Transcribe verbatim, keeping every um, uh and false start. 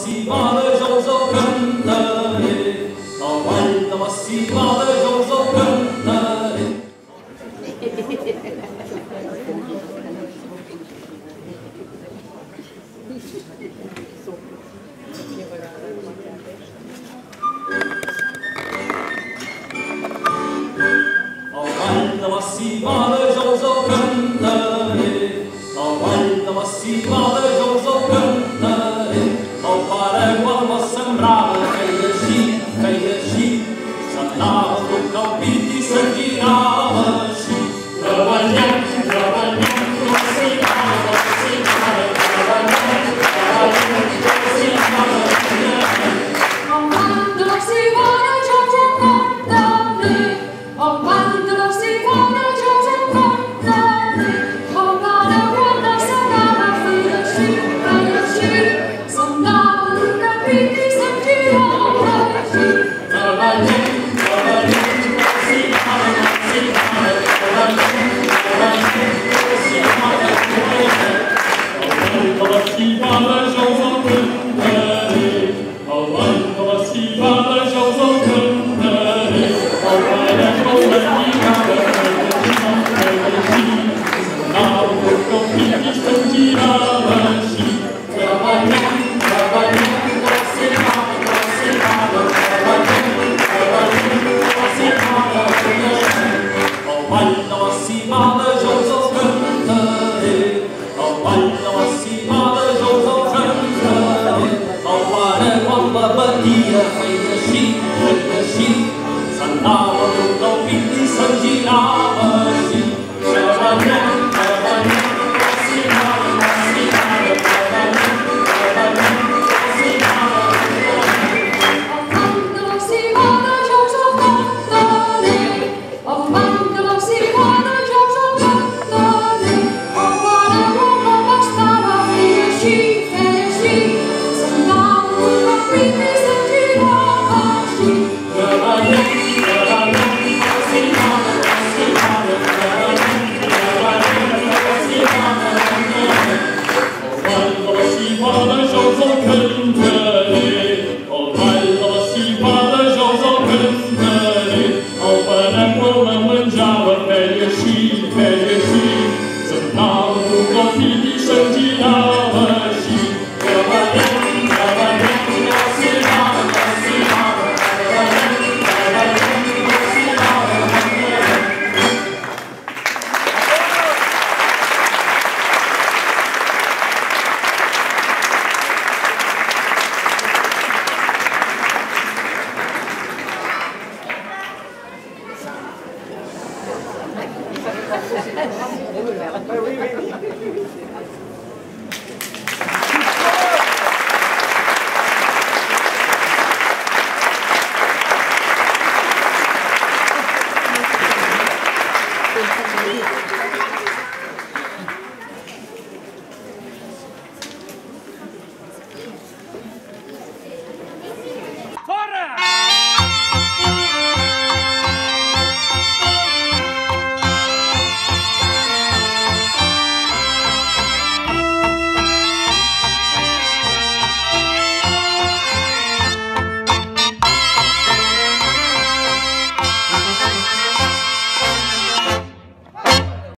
西巴的肉肉跟的嘞，老板的西巴的肉肉跟的嘞。老板的西巴的肉肉跟的嘞，老板的西巴的肉肉跟的嘞。Ao Paraguay sembrava feia així, feia així, s'anava tot el pit i se'n girava així. Treballem, treballem, cocinava, cocinava, treballem, treballem, cocinava, cocinava. On quando si va da Giorgio Contare, on quando si va da Giorgio Contare, on Paraguay sembrava feia així, feia així. Batia, feia així, feia així, s'anava tot el pit i se'n girava així. Treballem, treballem, cocinava, cocinava, treballem, treballem, cocinava, cocinava. On quando si va da Giorgio Contare, on quando si va da Giorgio Contare, on Paraguay bastava feia així, feia així, s'andava tot el pit i se'n girava així. Treballem, treballem, cocinava, cocinava, treballem, treballem, cocinava, cocinava. Quando si fa la cosa cantare, oh quando si fa la cosa cantare, oh Paraguay la mangiava, feia així, feia així, s'anava tot el pit i se'n girava així. Treballem, treballem, cocinava, cocinava, treballem, treballem, cocinava, cocinava. Oui, oui, oui.